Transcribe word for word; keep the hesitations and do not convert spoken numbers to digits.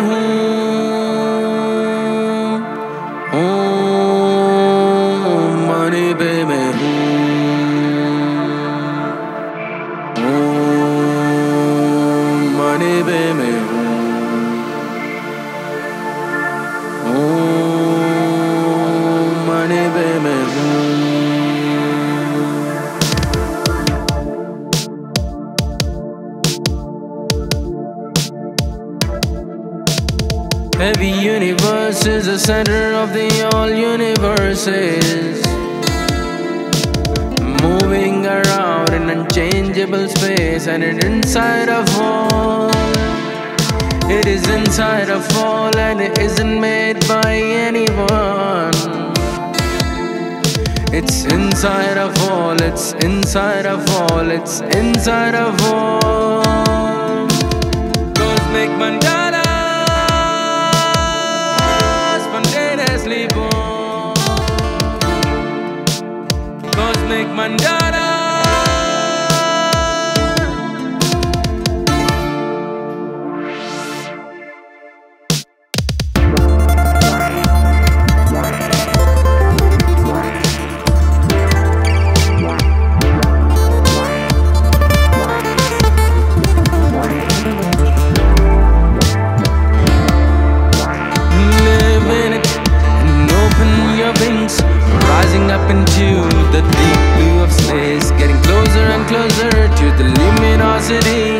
हूँ, ओम मणि पे मैं हूँ, ओम मणि पे मैं हूँ, ओम मणि पे मैं हूँ। Every universe is the center of the all universes, moving around in unchangeable space, and it inside of all. It is inside of all, and it isn't made by anyone. It's inside of all, it's inside of all, it's inside of all. Cosmic Mandala, spontaneously born. Cosmic Mandala. Rising up into the deep blue of space, getting closer and closer to the luminosity.